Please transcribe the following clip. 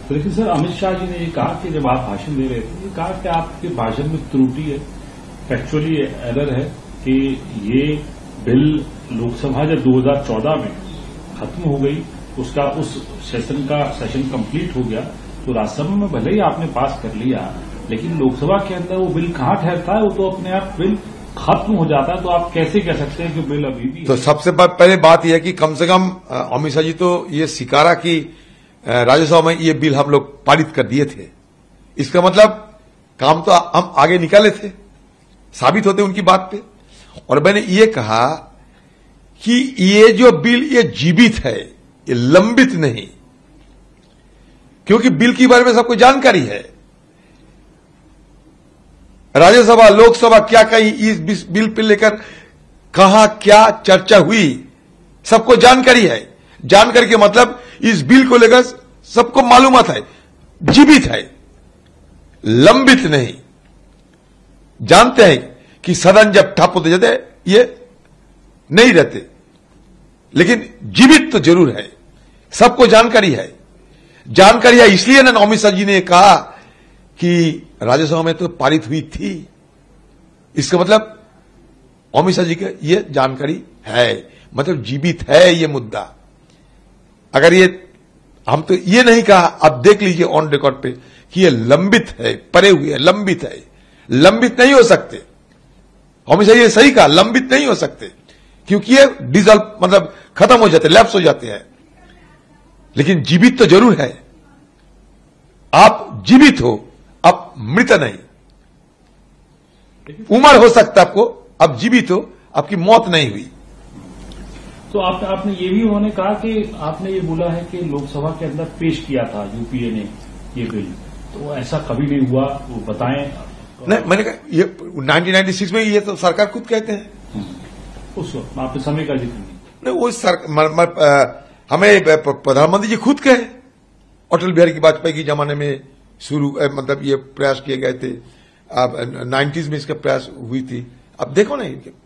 तो देखिए सर, अमित शाह जी ने ये कहा कि जब आप भाषण दे रहे थे, ये कहा कि आपके भाषण में त्रुटि है, फैक्चुअली एरर है कि ये बिल लोकसभा जब 2014 में खत्म हो गई, उसका उस सेशन कंप्लीट हो गया, तो राज्यसभा में भले ही आपने पास कर लिया, लेकिन लोकसभा के अंदर वो बिल कहां ठहरता है, वो तो अपने आप बिल खत्म हो जाता है। तो आप कैसे कह सकते हैं कि बिल अभी भी? तो सबसे पहले बात यह है कि कम से कम अमित शाह जी तो ये स्वीकारा कि राज्यसभा में ये बिल हम लोग पारित कर दिए थे। इसका मतलब काम तो हम आगे निकाले थे, साबित होते उनकी बात पे। और मैंने ये कहा कि ये जो बिल ये जीवित है, ये लंबित नहीं, क्योंकि बिल के बारे में सबको जानकारी है। राज्यसभा लोकसभा क्या कहीं इस बिल पे लेकर कहां क्या चर्चा हुई, सबको जानकारी है। जानकारी के मतलब इस बिल को लेकर सबको मालूमात है, जीवित है, लंबित नहीं। जानते हैं कि सदन जब ठप होते जाते ये नहीं रहते, लेकिन जीवित तो जरूर है, सबको जानकारी है। जानकारी है इसलिए ना अमित शाह जी ने कहा कि राज्यसभा में तो पारित हुई थी। इसका मतलब अमित शाह जी की ये जानकारी है, मतलब जीवित है ये मुद्दा। अगर ये हम तो ये नहीं कहा, अब देख लीजिए ऑन रिकॉर्ड पे कि ये लंबित है, परे हुए है, लंबित है। लंबित नहीं हो सकते, अमित शाह जी ने सही कहा, लंबित नहीं हो सकते, क्योंकि ये डिजॉल्व मतलब खत्म हो जाते, लैप्स हो जाते हैं। लेकिन जीवित तो जरूर है। आप जीवित हो, अब मृत नहीं। उम्र हो सकता आपको, अब जीवित हो, आपकी मौत नहीं हुई। तो आपने ये भी उन्होंने कहा कि आपने ये बोला है कि लोकसभा के अंदर पेश किया था यूपीए ने ये बिल, तो ऐसा कभी नहीं हुआ, वो बताएं। नहीं, मैंने कहा ये 1996 में ये तो सरकार खुद कहते हैं। उस वक्त आपने समय का जिक्र नहीं, वो हमें प्रधानमंत्री जी खुद कहे, अटल बिहारी वाजपेयी के जमाने में शुरू मतलब ये प्रयास किए गए थे। अब 90s में इसका प्रयास हुई थी। अब देखो ना